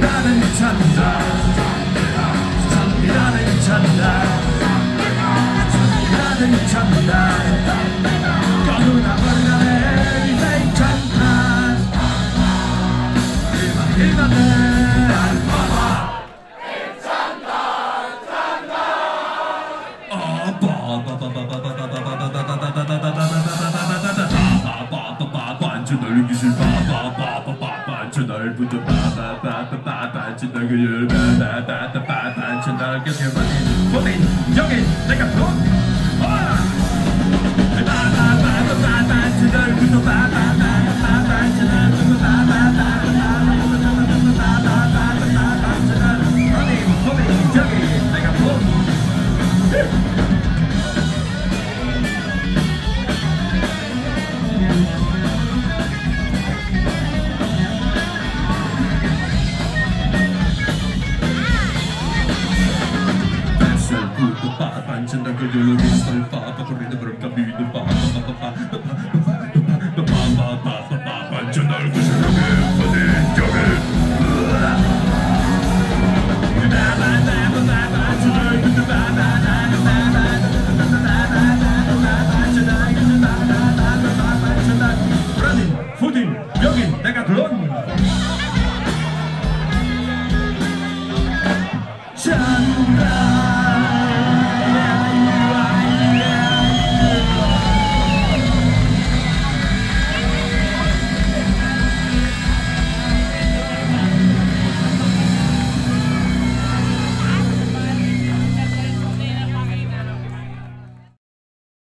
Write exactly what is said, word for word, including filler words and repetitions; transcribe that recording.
선이라는 찬다 선이라는 찬다 선이라는 찬다 꺼누나 버리나네 리메이 찬다 일만 일만네 알파바 반주 널 기술 바바바바바 반주 널 부터 바바바바바 반주 널 그열 바바바바 반주 널 곁에 버린 버린 여기 내가 또 바바바바바 반주 널 부터 바바바바 반주 널 부터 바바바바 반주 널 버린 버린 여기 내가 또 반찬 다 그걸로 비쌀